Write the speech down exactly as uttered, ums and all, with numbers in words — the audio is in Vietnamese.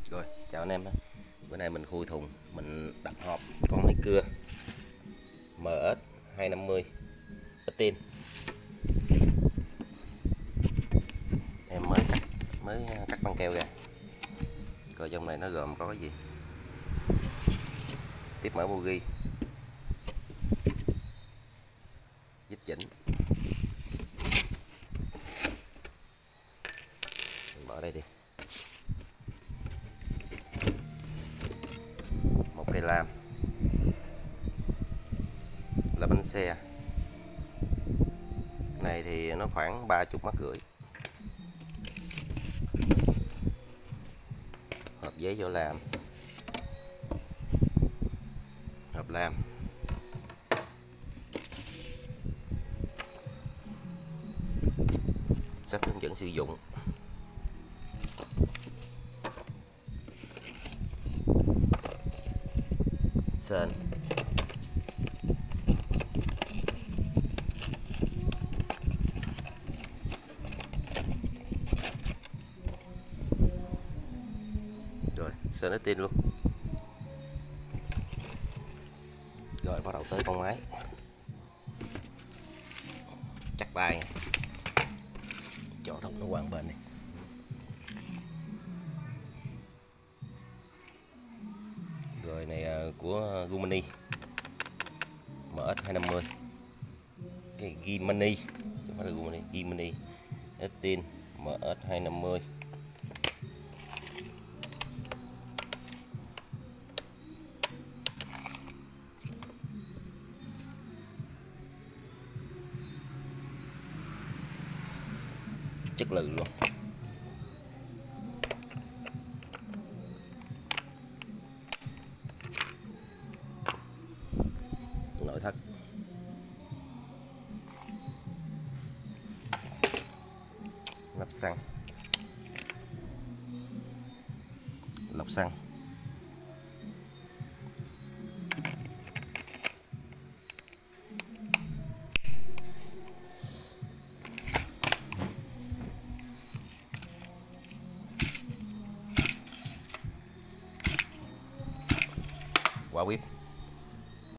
Rồi, chào anh em. Bữa nay mình khui thùng, mình đập hộp con máy cưa M S hai năm mươi tin. Em mới cắt mới cắt băng keo ra. Coi trong này nó gồm có cái gì. Tiếp mở bogie, dít chỉnh. Mình mở đây đi. Một cây lam, là bánh xe. Này thì nó khoảng ba mươi mắc rưỡi. Hộp giấy vô làm, hộp lam, sách hướng dẫn sử dụng, sên, rồi sên nó tin luôn. Rồi bắt đầu tới con máy, chắc tay chỗ thùng nó quăng bên này. Rồi này của Gumini M S hai năm mươi, cái Gimini chứ không phải là Gumini, Gimini tin M S hai năm mươi. Chất lự luôn. Nội thất, nắp xăng, lọc xăng, quả bếp.